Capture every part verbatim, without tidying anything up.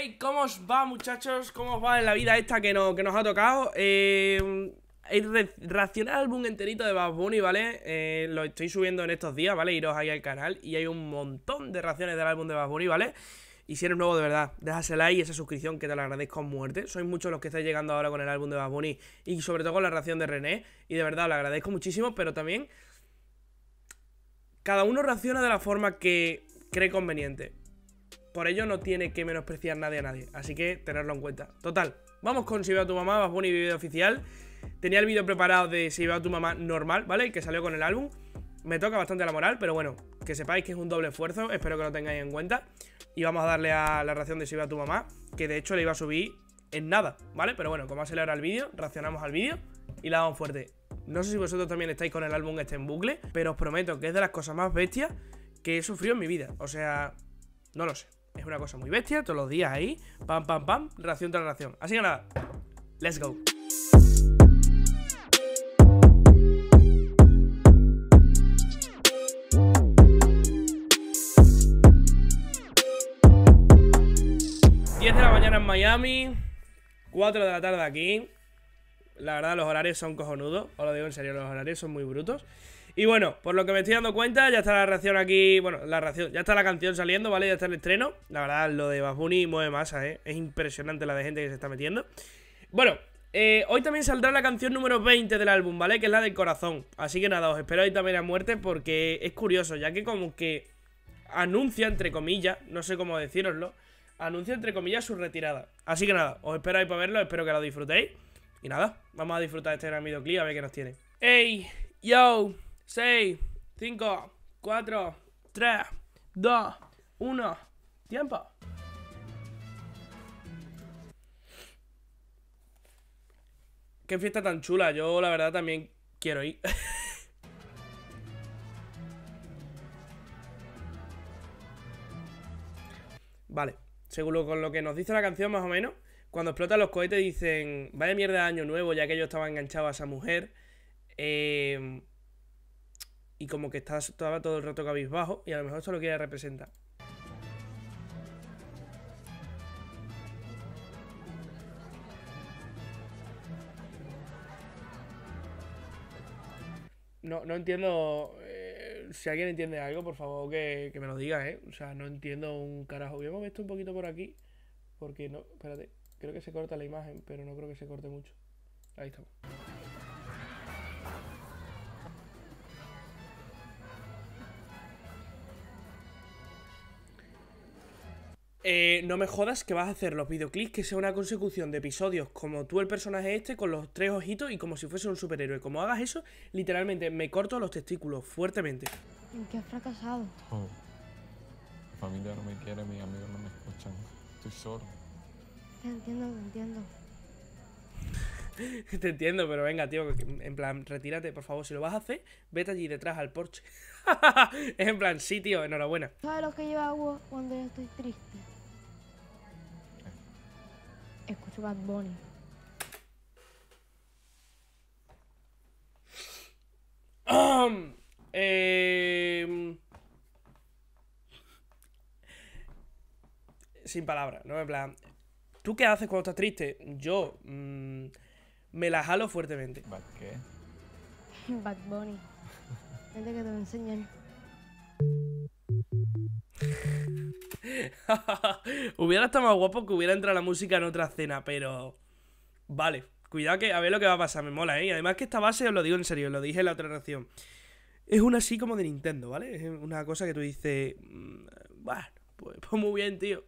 Hey, ¿cómo os va, muchachos? ¿Cómo os va en la vida esta que, no, que nos ha tocado? Eh, re reaccionar al álbum enterito de Bad Bunny, ¿vale? Eh, lo estoy subiendo en estos días, ¿vale? Iros ahí al canal y hay un montón de reacciones del álbum de Bad Bunny, ¿vale? Y si eres nuevo, de verdad, deja ese like y esa suscripción que te lo agradezco a muerte. Sois muchos los que estáis llegando ahora con el álbum de Bad Bunny y sobre todo con la reacción de René. Y de verdad, lo agradezco muchísimo, pero también cada uno reacciona de la forma que cree conveniente. Por ello no tiene que menospreciar nadie a nadie, así que tenerlo en cuenta. Total, vamos con Si veo a tu mamá, Bad Bunny vídeo oficial. Tenía el vídeo preparado de Si veo a tu mamá normal, ¿vale? El que salió con el álbum. Me toca bastante la moral, pero bueno, que sepáis que es un doble esfuerzo, espero que lo tengáis en cuenta. Y vamos a darle a la reacción de Si veo a tu mamá, que de hecho le iba a subir en nada, ¿vale? Pero bueno, como acelera el vídeo, reaccionamos al vídeo y la damos fuerte. No sé si vosotros también estáis con el álbum este en bucle, pero os prometo que es de las cosas más bestias que he sufrido en mi vida. O sea, no lo sé. Es una cosa muy bestia, todos los días ahí, pam, pam, pam, reacción tras reacción. Así que nada, let's go. diez de la mañana en Miami, cuatro de la tarde aquí. La verdad, los horarios son cojonudos, os lo digo en serio, los horarios son muy brutos. Y bueno, por lo que me estoy dando cuenta, ya está la reacción aquí, bueno, la reacción, ya está la canción saliendo, ¿vale? Ya está el estreno. La verdad, lo de Bad Bunny mueve masa, ¿eh? Es impresionante la de gente que se está metiendo. Bueno, eh, hoy también saldrá la canción número veinte del álbum, ¿vale? Que es la del corazón. Así que nada, os espero ahí también a muerte porque es curioso, ya que como que anuncia, entre comillas, no sé cómo decíroslo, anuncia, entre comillas, su retirada. Así que nada, os espero ahí para verlo, espero que lo disfrutéis. Y nada, vamos a disfrutar de este gran videoclip a ver qué nos tiene. ¡Ey! ¡Yo! seis, cinco, cuatro, tres, dos, uno. ¡Tiempo! Qué fiesta tan chula. Yo, la verdad, también quiero ir. Vale. Según lo, con lo que nos dice la canción, más o menos, cuando explotan los cohetes dicen: vaya mierda de año nuevo, ya que yo estaba enganchado a esa mujer. Eh... Y como que está, estaba todo el rato cabizbajo. Y a lo mejor esto lo quiere representar. No, no entiendo. Eh, si alguien entiende algo, por favor que, que me lo diga, ¿eh? O sea, no entiendo un carajo. Voy a mover esto un poquito por aquí. Porque no, espérate. Creo que se corta la imagen, pero no creo que se corte mucho. Ahí estamos. Eh, no me jodas que vas a hacer los videoclips que sea una consecución de episodios como tú, el personaje este, con los tres ojitos y como si fuese un superhéroe. Como hagas eso, literalmente me corto los testículos fuertemente. ¿En qué has fracasado? Oh, mi familia no me quiere, mis amigos no me escuchan. Estoy solo. Te entiendo, te entiendo. Te entiendo, pero venga, tío, en plan, retírate, por favor. Si lo vas a hacer, vete allí detrás al Porsche. Es en plan, sí, tío, enhorabuena. ¿Sabes lo que yo hago cuando yo estoy triste? Escucho Bad Bunny. eh... Sin palabras, ¿no? En plan, ¿tú qué haces cuando estás triste? Yo mmm, me la jalo fuertemente. ¿Bad qué? Bad Bunny. Vente que te voy a enseñar. Hubiera estado más guapo que hubiera entrado la música en otra escena, pero... Vale, cuidado que a ver lo que va a pasar, me mola, ¿eh? Y además que esta base, os lo digo en serio, os lo dije en la otra reacción, es una así como de Nintendo, ¿vale? Es una cosa que tú dices... Bueno, pues, pues muy bien, tío.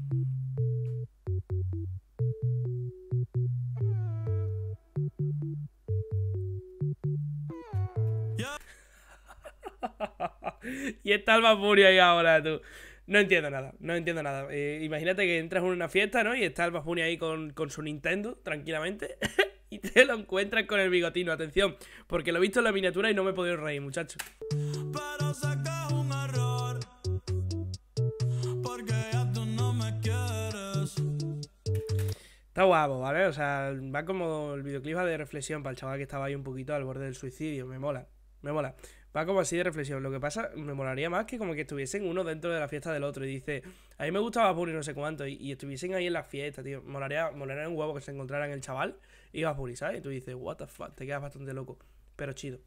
Y está el Bad Bunny ahí ahora, tú. No entiendo nada, no entiendo nada. Eh, imagínate que entras en una fiesta, ¿no? Y está el Bad Bunny ahí con, con su Nintendo, tranquilamente. Y te lo encuentras con el bigotino. Atención, porque lo he visto en la miniatura y no me he podido reír, muchachos. Pero sé que es un error, porque ya tú no me quieres. Está guapo, ¿vale? O sea, va como el videoclip de reflexión para el chaval que estaba ahí un poquito al borde del suicidio. Me mola, me mola. Va como así de reflexión. Lo que pasa, me molaría más que como que estuviesen uno dentro de la fiesta del otro. Y dice, a mí me gustaba Bad Bunny no sé cuánto. Y, y estuviesen ahí en la fiesta, tío. Molaría, molaría un huevo que se encontraran el chaval y Bad Bunny, ¿sabes? Y tú dices, what the fuck, te quedas bastante loco. Pero chido.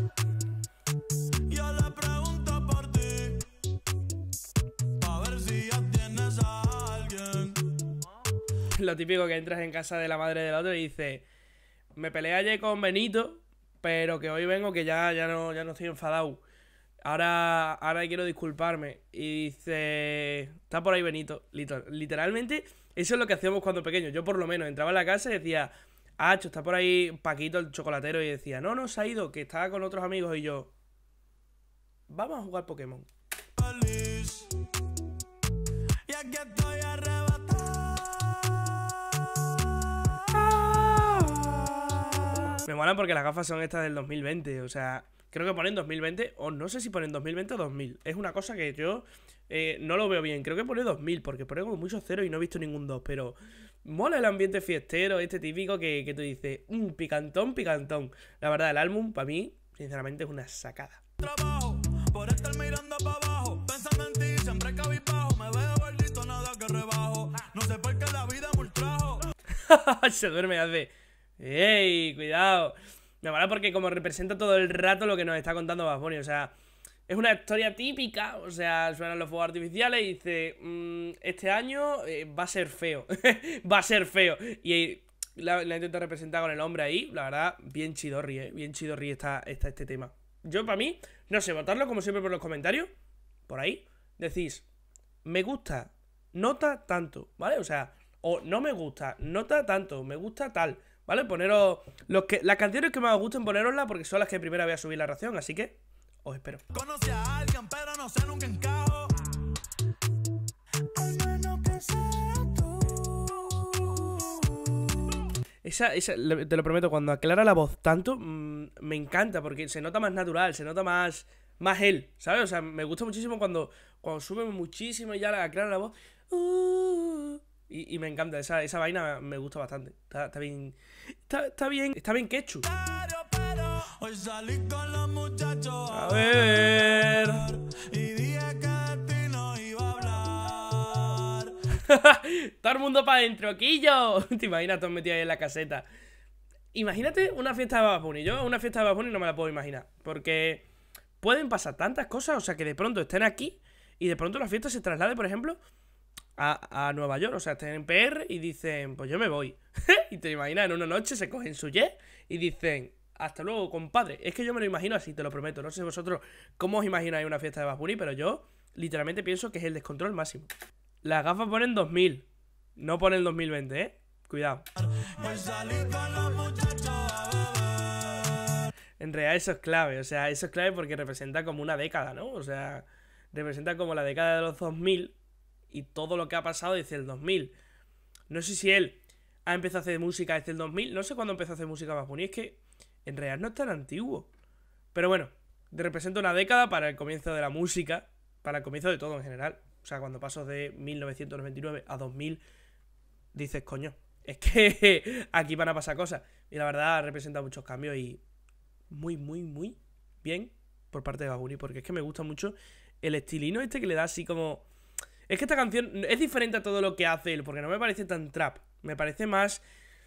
Yo le pregunto por ti, a ver si ya tienes a alguien. Lo típico que entras en casa de la madre del otro y dices, me peleé ayer con Benito, pero que hoy vengo que ya, ya, no, ya no estoy enfadado. Ahora, ahora quiero disculparme. Y dice, está por ahí Benito. Literalmente, eso es lo que hacíamos cuando pequeños. Yo por lo menos entraba en la casa y decía, ah, está por ahí Paquito el chocolatero. Y decía, no, no, se ha ido, que estaba con otros amigos. Y yo, vamos a jugar Pokémon. Feliz. Y aquí estoy arrebatado. Me molan porque las gafas son estas del dos mil veinte. O sea, creo que ponen dos mil veinte. O no sé si ponen dos mil veinte o dos mil. Es una cosa que yo eh, no lo veo bien. Creo que pone dos mil porque pone como muchos ceros y no he visto ningún dos. Pero mola el ambiente fiestero, este típico que, que tú dices, mmm, picantón, picantón. La verdad, el álbum, para mí, sinceramente, es una sacada. Trabajo por estar mirando para abajo, pensando en ti, siempre cabizbajo. Me veo gordito, nada que rebajo. No sé por qué la vida me ultrajo. Se duerme y hace, ¡ey! Cuidado. Me mola porque como representa todo el rato lo que nos está contando Bad Bunny. O sea, es una historia típica. O sea, suenan los fuegos artificiales y dice, mmm, este año eh, va a ser feo. Va a ser feo. Y la, la intenta representar con el hombre ahí. La verdad, bien chidorri, ¿eh? Bien chidorri está, está este tema. Yo, para mí, no sé, votarlo como siempre por los comentarios. Por ahí. Decís, me gusta, nota tanto, ¿vale? O sea, o no me gusta, nota tanto, me gusta tal, ¿vale? Poneros los que, las canciones que más os gusten, poneroslas porque son las que primero voy a subir la ración, así que os espero. Conocí a alguien, pero no sé, nunca encajo. Al menos que seas tú. Esa, esa, te lo prometo, cuando aclara la voz tanto, mmm, me encanta porque se nota más natural, se nota más, más él, ¿sabes? O sea, me gusta muchísimo cuando, cuando sube muchísimo y ya la aclara la voz. Uh, y, y me encanta, esa, esa vaina me gusta bastante. Está, está bien, está, está bien, está bien quechu. Pero, pero, hoy salí con los muchachos A ver. y dije que de ti no iba a hablar. Todo el mundo para adentro, Quillo. Te imaginas todos metidos ahí en la caseta. Imagínate una fiesta de Bad Bunny. Yo una fiesta de Bad Bunny no me la puedo imaginar. Porque pueden pasar tantas cosas. O sea, que de pronto estén aquí y de pronto la fiesta se traslade, por ejemplo, a, a Nueva York. O sea, estén en P R y dicen, pues yo me voy. Y te imaginas, en una noche se cogen su jet y dicen, hasta luego, compadre. Es que yo me lo imagino así, te lo prometo. No sé vosotros cómo os imagináis una fiesta de Bad Bunny, pero yo literalmente pienso que es el descontrol máximo. Las gafas ponen dos mil, no ponen dos mil veinte, ¿eh? Cuidado. Hoy salí con los muchachos a beber. En realidad eso es clave, o sea, eso es clave porque representa como una década, ¿no? O sea, representa como la década de los dos mil y todo lo que ha pasado desde el dos mil. No sé si él ha empezado a hacer música desde el dos mil, no sé cuándo empezó a hacer música Bad Bunny, es que en realidad no es tan antiguo. Pero bueno, representa una década para el comienzo de la música, para el comienzo de todo en general. O sea, cuando pasas de mil novecientos noventa y nueve a dos mil, dices, coño, es que aquí van a pasar cosas. Y la verdad representa muchos cambios y muy, muy, muy bien por parte de Bad Bunny, porque es que me gusta mucho el estilino este que le da así como... Es que esta canción es diferente a todo lo que hace él, porque no me parece tan trap, me parece más...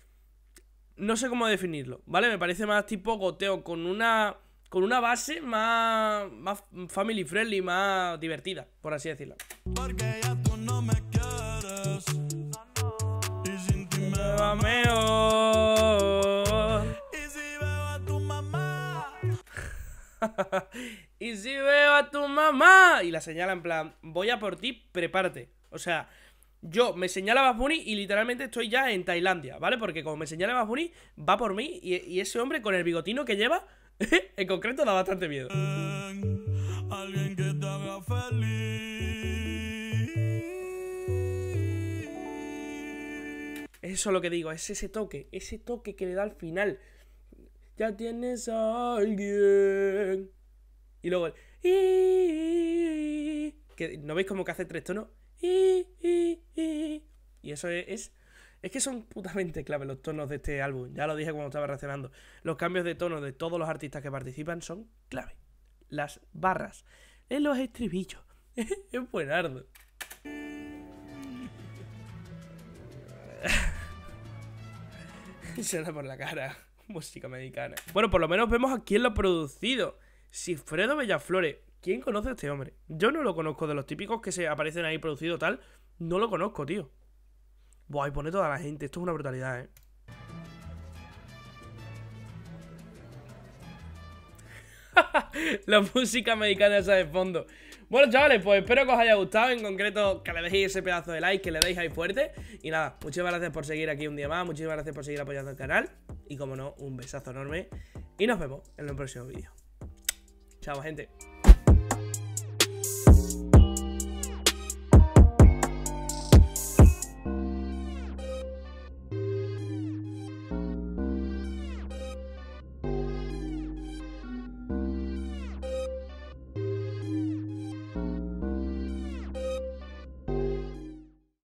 No sé cómo definirlo, ¿vale? Me parece más tipo goteo, con una... Con una base más, más family friendly, más divertida, por así decirlo. Porque ya tú no me quieres. Y sin ti me va mejor. Y si veo a tu mamá. Y si veo a tu mamá. Y la señala en plan, voy a por ti, prepárate. O sea, yo me señala Bad Bunny y literalmente estoy ya en Tailandia, ¿vale? Porque como me señala Bad Bunny, va por mí. Y, y ese hombre con el bigotino que lleva, en concreto, da bastante miedo. Alguien que te haga feliz. Eso es lo que digo, es ese toque, ese toque que le da al final. Ya tienes a alguien. Y luego el... Que, ¿no veis como que hace tres tonos? Y eso es, es... Es que son putamente clave los tonos de este álbum. Ya lo dije cuando estaba reaccionando. Los cambios de tono de todos los artistas que participan son clave. las barras, en los estribillos. Es buenardo. Suena por la cara. Música mexicana. Bueno, por lo menos vemos a quién lo ha producido. Sigfredo Bellaflores. ¿Quién conoce a este hombre? Yo no lo conozco. De los típicos que se aparecen ahí producido tal, no lo conozco, tío. Buah, y pone toda la gente. Esto es una brutalidad, eh. La música mexicana esa de fondo. Bueno, chavales, pues espero que os haya gustado. En concreto, que le dejéis ese pedazo de like, que le deis ahí fuerte. Y nada, muchísimas gracias por seguir aquí un día más. Muchísimas gracias por seguir apoyando el canal. Y como no, un besazo enorme. Y nos vemos en el próximo vídeo. Chao, gente.